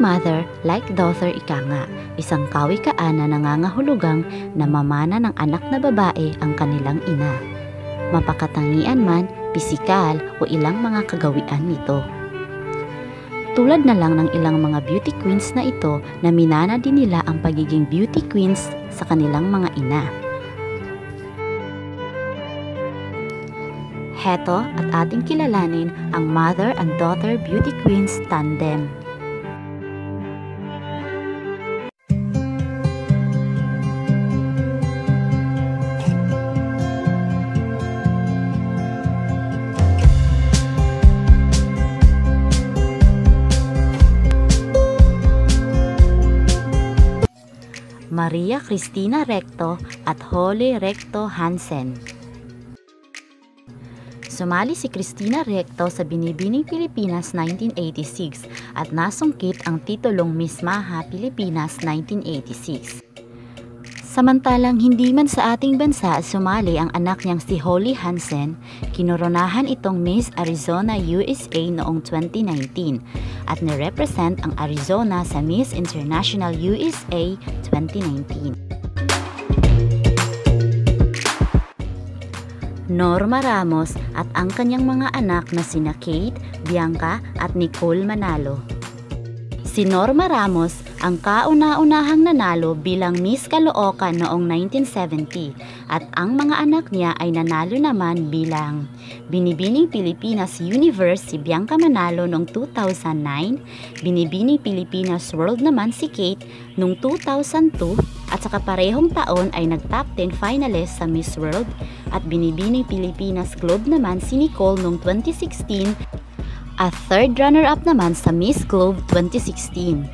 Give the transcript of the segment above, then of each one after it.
mother, like daughter ika nga, isang kawikaan na nangangahulugang na mamana ng anak na babae ang kanilang ina. Mapakatangian man, pisikal o ilang mga kagawian nito. Tulad na lang ng ilang mga beauty queens na ito na minana din nila ang pagiging beauty queens sa kanilang mga ina. Heto at ating kilalanin ang mother and daughter beauty queens tandem. Maria Cristina Recto at Holly Recto Hansen. Sumali si Cristina Recto sa Binibining Pilipinas 1986 at nasungkit ang titulong Miss Maha Pilipinas 1986. Samantalang hindi man sa ating bansa sumali ang anak niyang si Holly Hansen, kinoronahan itong Miss Arizona USA noong 2019 at nirepresent ang Arizona sa Miss International USA 2019. Norma Ramos at ang kanyang mga anak na sina Kate, Bianca at Nicole Manalo. Si Norma Ramos ang kauna-unahang nanalo bilang Miss Caloocan noong 1970 at ang mga anak niya ay nanalo naman bilang Binibining Pilipinas Universe si Bianca Manalo noong 2009, Binibining Pilipinas World naman si Kate noong 2002 at sa kaparehong taon ay nag-top 10 finalist sa Miss World at Binibining Pilipinas Globe naman si Nicole noong 2016 at third runner-up naman sa Miss Globe 2016.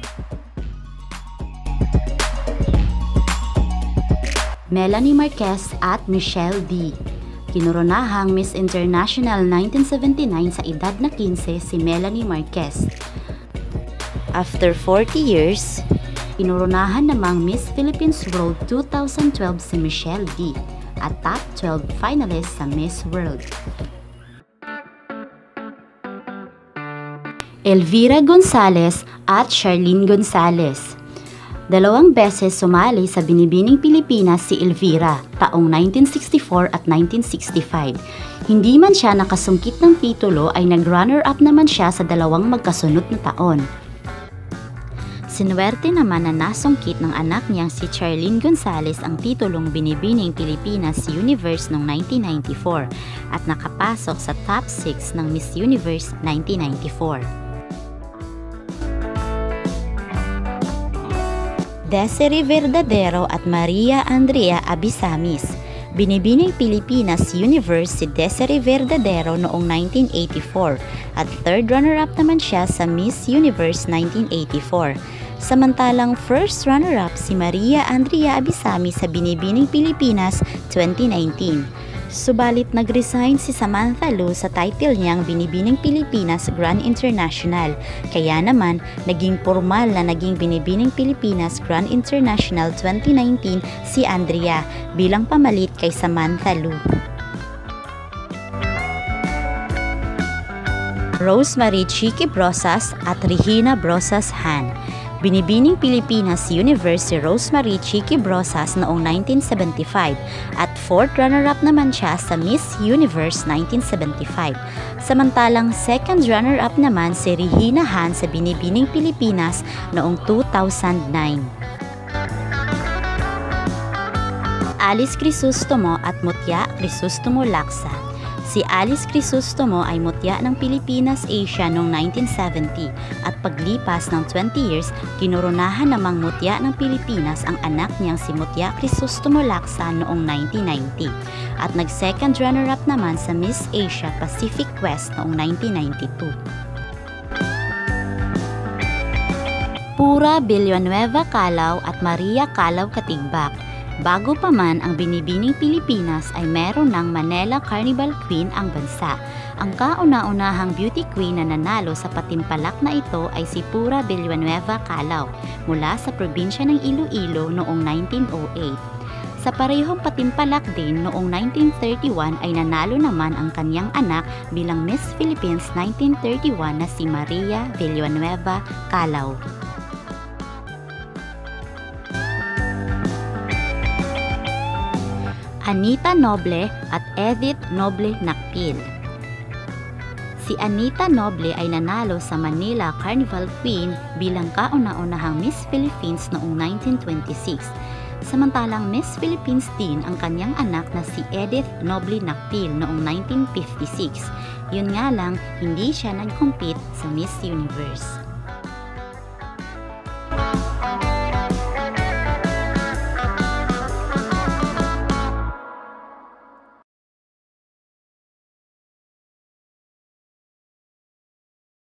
Melanie Marquez at Michelle D. Kinuronahang Miss International 1979 sa edad na 15 si Melanie Marquez. After 40 years, kinuronahan namang Miss Philippines World 2012 si Michelle D. at top 12 finalist sa Miss World. Elvira Gonzalez at Charlene Gonzalez. Dalawang beses sumali sa Binibining Pilipinas si Elvira taong 1964 at 1965. Hindi man siya nakasungkit ng titulo ay nag-runner-up naman siya sa dalawang magkasunod na taon. Sinuwerte naman na nasungkit ng anak niyang si Charlene Gonzalez ang titulong Binibining Pilipinas Universe noong 1994 at nakapasok sa top 6 ng Miss Universe 1994. Desiree Verdadero at Maria Andrea Abisamis. Binibining Pilipinas Universe si Desiree Verdadero noong 1984 at third runner-up naman siya sa Miss Universe 1984. Samantalang first runner-up si Maria Andrea Abisamis sa Binibining Pilipinas 2019. Subalit nag-resign si Samantha Lu sa title niyang Binibining Pilipinas Grand International. Kaya naman, naging formal na naging Binibining Pilipinas Grand International 2019 si Andrea bilang pamalit kay Samantha Lu. Rosemary Chiqui Brosas at Regina Brosas Han. Binibining Pilipinas Universe si Rosemary Chiqui Brosas noong 1975 at fourth runner-up naman siya sa Miss Universe 1975. Samantalang second runner-up naman si Regina Han sa Binibining Pilipinas noong 2009. Alice Crisostomo at Mutya Crisostomo Laksa. Si Alice Crisostomo ay mutya ng Pilipinas Asia noong 1970 at paglipas ng 20 years, kinoronahan namang mutya ng Pilipinas ang anak niyang si Mutya Crisostomo Laksa noong 1990 at nag-second runner-up naman sa Miss Asia Pacific West noong 1992. Pura Villanueva Calao at Maria Calao Katigbak. Bago pa man ang Binibining Pilipinas ay meron ng Manila Carnival Queen ang bansa. Ang kauna-unahang beauty queen na nanalo sa patimpalak na ito ay si Pura Villanueva Calao mula sa probinsya ng Iloilo noong 1908. Sa parehong patimpalak din noong 1931 ay nanalo naman ang kanyang anak bilang Miss Philippines 1931 na si Maria Villanueva Calao. Anita Noble at Edith Noble Nakpil. Si Anita Noble ay nanalo sa Manila Carnival Queen bilang kauna-unahang Miss Philippines noong 1926. Samantalang Miss Philippines din ang kanyang anak na si Edith Noble Nakpil noong 1956. Yun nga lang, hindi siya nag-compete sa Miss Universe.